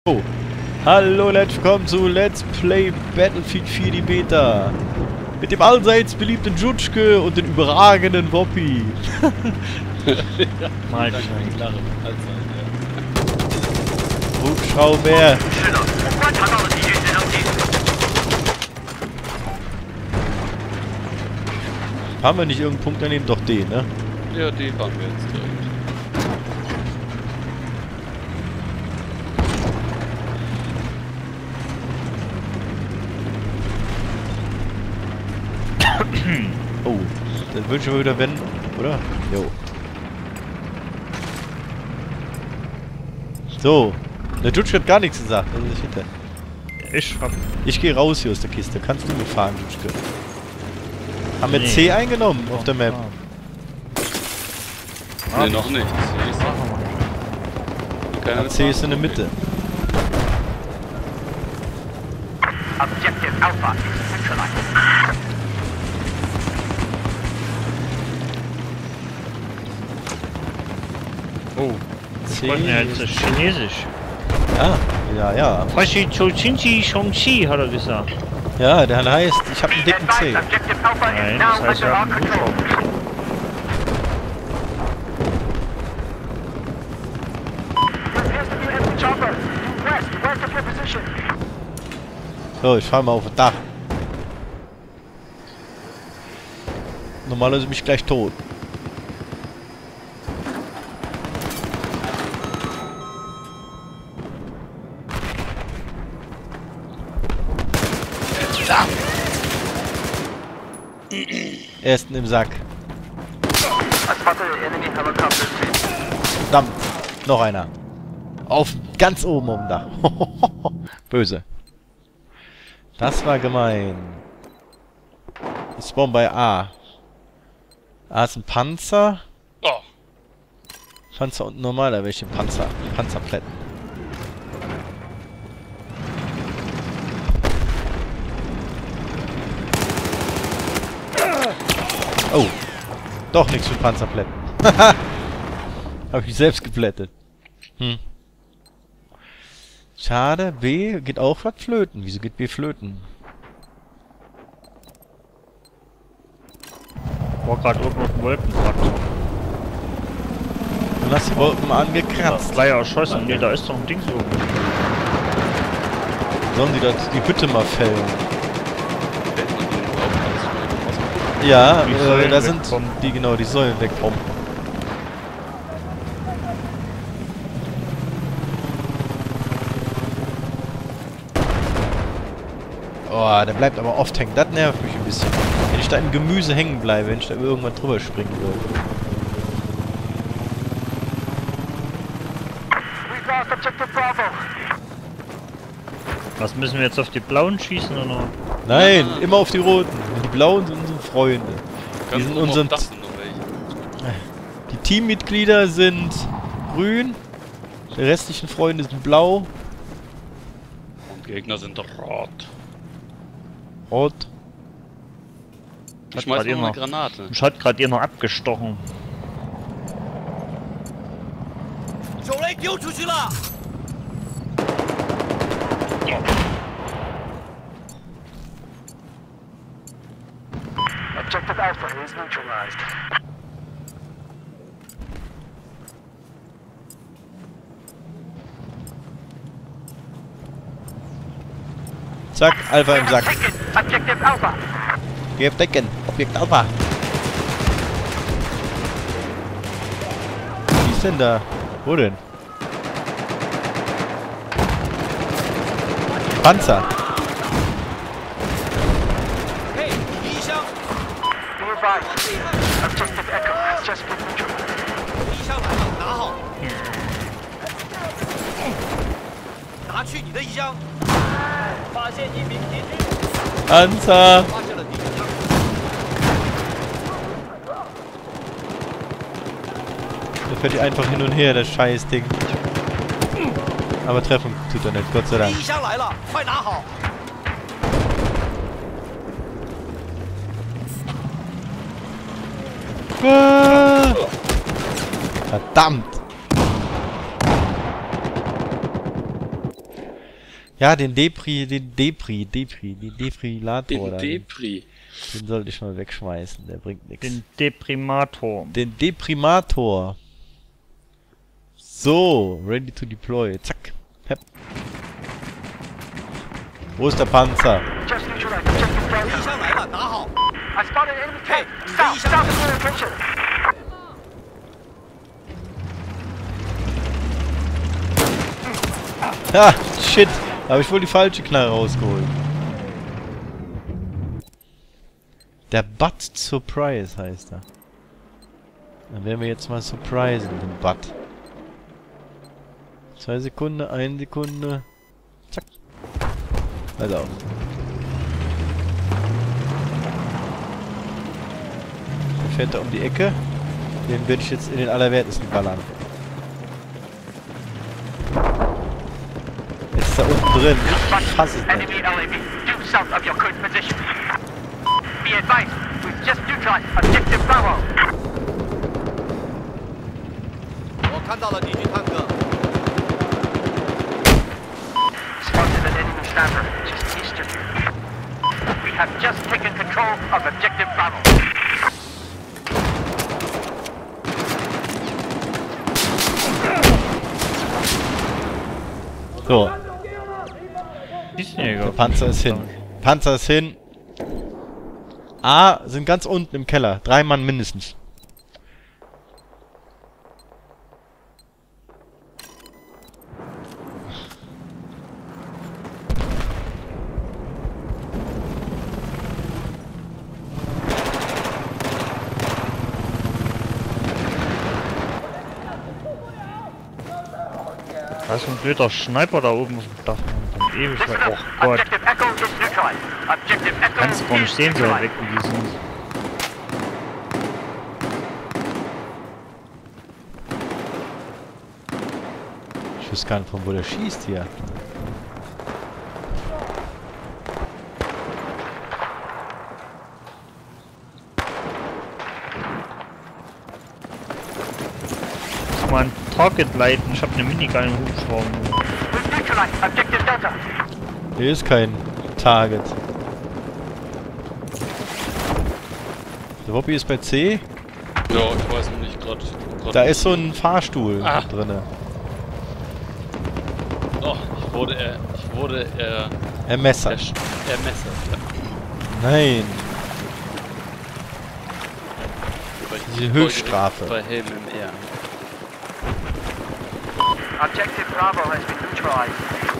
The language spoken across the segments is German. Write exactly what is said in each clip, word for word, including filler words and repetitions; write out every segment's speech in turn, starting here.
Oh. Hallo und herzlich willkommen zu Let's Play Battlefield vier die Beta. Mit dem allseits beliebten Jutschke und den überragenden Woppi. Mal Hubschrauber. Haben wir nicht irgendeinen Punkt daneben? Doch den, ne? Ja, den fahren wir jetzt direkt. Oh, dann wünschen wir wieder wenn, oder? Jo. So, der Jutschke hat gar nichts gesagt. Also ich hinter. Ich hab... Ich gehe raus hier aus der Kiste. Kannst du mitfahren, Jutschke? Haben wir Nee. C eingenommen auf der Map? Ne, noch nicht. Keine C ist in der Mitte. Objective Alpha is neutralized. Oh, C. wollten ja jetzt Chinesisch. Ah, ja, ja. Fashi Chochinchi Shongchi hat er gesagt. Ja, der heißt, ich habe einen dicken C. Objective Alpha Nein, is das now heißt under ja our ein control. Hubschrauber. There appears to be an enemy chopper. Due west, west of your position. So, ich fahr mal auf das Dach. Normalerweise bin ich gleich tot. Ersten im Sack. I spotted an enemy helicopter. Verdammt. Noch einer. Auf ganz oben auf dem Dach. Böse. Das war gemein. Ich spawn bei A. A ist ein Panzer. Oh, Panzer und normaler welche Panzer. Panzerplätten. Oh. Doch nichts für Panzerplätten. Hab ich selbst geplättet. Hm. Schade. B geht auch was flöten. Wieso geht B flöten? War gerade irgendwo auf dem Wolkenfaktor. Du hast die Wolken mal angekratzt. War ja erschossen. Nee, da ist doch ein Ding so. Sollen die das, die Hütte mal fällen? fällt man den überhaupt alles Ja, Die äh, Säulen da sind wegpumpen. die, genau, die Säulen wegpumpen. Oh, der bleibt aber oft hängen. Das nervt mich ein bisschen. Wenn ich da im Gemüse hängen bleibe, wenn ich da irgendwann drüber springen würde. We've lost objective Bravo. Was müssen wir jetzt auf die Blauen schießen oder? Nein, Ah. immer auf die Roten. Die Blauen sind unsere Freunde. Die Ganz sind oben auf unseren, das sind noch welche. die Teammitglieder sind grün. Die restlichen Freunde sind blau. Und Gegner sind rot. Rot. Ich Hat schmeiß grad mal eine noch- Granate. Mich hat gerade jemand abgestochen. Objective Alpha is neutralized. Zack, Alpha im Sack. Taken. Objective Alpha. Geh auf Decken. Objekt Alpha. Wie ist denn da? Wo denn? Panzer. Be advised. Objective Echo has just been neutralized. Panzer. Da fährt die einfach hin und her, das scheiß Ding. Aber treffen tut er nicht, Gott sei Dank. Ah! Verdammt! Ja, den Depri, den Depri, Depri, den Defibrillator. Den da, Depri. Den sollte ich mal wegschmeißen, der bringt nichts. Den Deprimator. Den Deprimator. So, ready to deploy. Zack. Hep. Wo ist der Panzer? Just neutralized objective Delta. 敌枪来了，打好。 I spotted an enemy tank. 你的 South, 一箱 south of your location. Ah, shit. Da habe ich wohl die falsche Knarre rausgeholt. Der Butt Surprise heißt er. Dann werden wir jetzt mal surprisen, den Butt. Zwei Sekunden, eine Sekunde. Zack. Also auf. Dann fährt er um die Ecke. Den werde ich jetzt in den Allerwertesten ballern. Jetzt ist er unten drin. Ich fasse es nicht. Enemy L A V due south of your current position. Be advised, we've just neutralized objective Bravo. 我看到了敌军坦克。 Spotted an enemy sniper just east of you. We have just taken control of objective Bravo. So, Schießjäger. der Panzer ist hin. Panzer ist hin. A sind ganz unten im Keller. Drei Mann mindestens. Da ist ein blöder Sniper da oben auf dem Dach. Und ewig Listen weit. up. Oh Gott. Objective Echo is neutralized. Objective Echo Kannst du gar nicht is sehen, so weit neutralized. weg wie die sind. Ich weiß gar nicht, von wo der schießt hier. Muss mal ein Target leiten. Ich habe eine Minigun im Hubschrauber. We've neutralized objective Delta. Hier ist kein Target. Der Woppi ist bei C. Ja, ich weiß noch nicht gerade. Da ist so ein Fahrstuhl Ah. drinne. Oh, ich wurde er. Ich wurde er. Ermessert. ersch- ermessert. Ja. Nein. Weil ich Diese folge Höchststrafe. Bei Helm im R. Objective Bravo has been neutralized.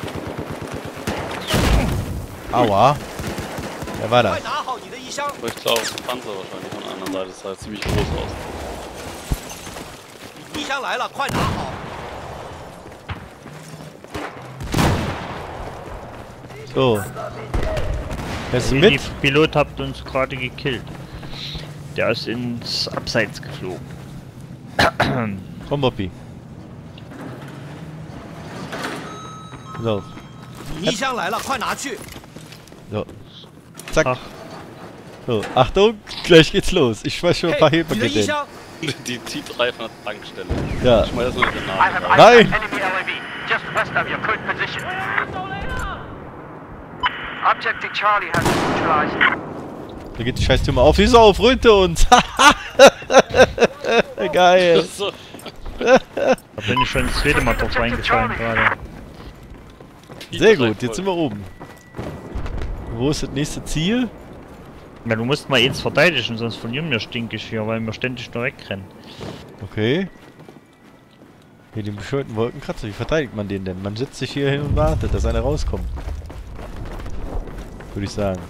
Aua. Wer war 快 das? 拿好你的一箱。 Aber ich glaube, Panzer wahrscheinlich von der anderen Seite. Das sah ziemlich groß aus. 敌枪来了，快拿好。 So. Fährst du Der mit? Pilot habt uns gerade gekillt. Der ist ins Abseits geflogen. Komm, Woppi. So. 你一箱来了，快拿去。 So. Zack. Ach. So. Achtung. Gleich geht's los. Ich schmeiß schon ein paar 嘿，你的一 Hebepakete. 箱。 Die zieht drei von der Tankstelle. Ja. Ich schmeiß mal den I Namen have rein. Nein. eyesight enemy L A V just west of your current position. Objective Charlie has been neutralized. Da geht die Scheißtür auf. Wieso auf? Rühlte uns. Geil. So. Da bin ich schon das zweite Mal drauf reingefallen gerade. Sehr gut. Jetzt sind wir oben. Wo ist das nächste Ziel? Ja, du musst mal eins verteidigen, sonst verlieren wir stinkig hier, weil wir ständig nur wegrennen. Okay. Hier den bescheuerten Wolkenkratzer. Wie verteidigt man den denn? Man sitzt sich hier hin und wartet, dass einer rauskommt. Würde ich sagen.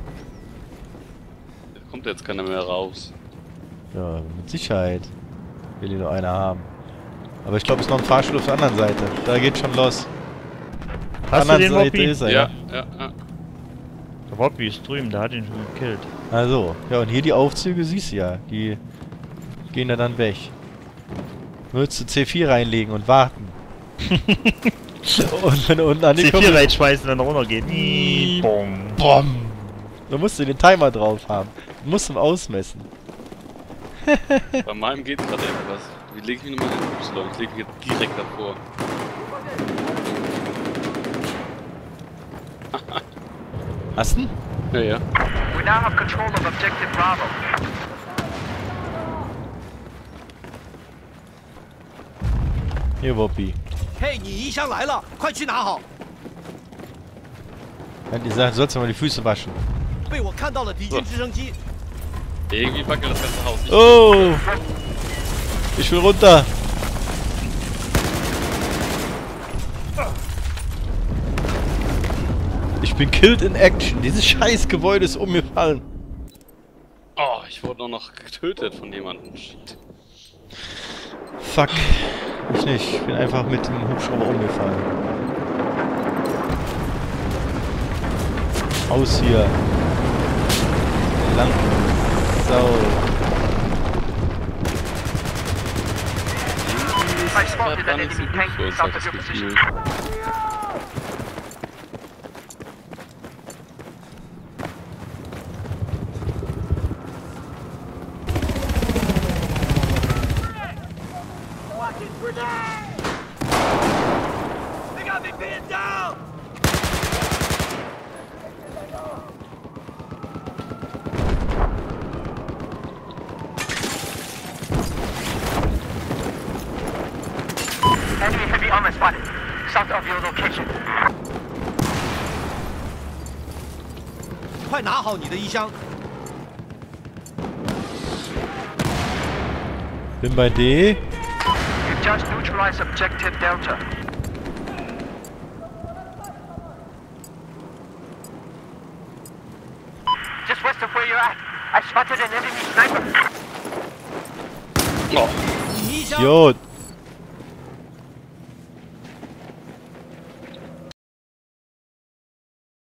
Da kommt jetzt keiner mehr raus. Ja, mit Sicherheit. Will hier nur einer haben. Aber ich glaube, es ist noch ein Fahrstuhl auf der anderen Seite. Da geht schon los. Auf der Hast du anderen den Seite Woppi? ist er, ja. Ja, ja, ja. Der Woppi ist drüben, der hat ihn schon gekillt. Also, ja, und hier die Aufzüge siehst du ja. Die gehen ja dann weg. Würdest du C vier reinlegen und warten. Und wenn du unten C vier angekommen reinschmeißen, dann runtergeht. Ii, Bom. Bom. Da musst du den Timer drauf haben. Du musst ihn ausmessen. Bei meinem geht gerade etwas. Wie lege ich mich nochmal hin? Y. Ich lege mich jetzt direkt davor. Hast du? Ja, ja. We now have control of objective Bravo. Hier, Woppi. 嘿，你衣箱来了，快去拿好！ Hat gesagt, sollst du mal die Füße waschen. 被我看到了敌军直升机， Irgendwie wackelt das ganze Haus. Ich Oh! Ich will runter. Ich bin killed in action. Dieses scheiß Gebäude ist umgefallen. Oh, ich wurde nur noch getötet von jemandem. Shit. Fuck. Ich nicht. Ich bin einfach mit dem Hubschrauber umgefallen. Aus hier. Lang. Sau. I spotted War an nicht so enemy gut tank für uns, south hat of das your Gefühl. position. They got me pinned down. Enemy heavy armor spotted south of your location. 快拿好你的衣箱！ Bin bei D. You've just neutralized objective Delta. Just west of where you're at, I've spotted an enemy sniper. Oh, 你衣箱， Idiot.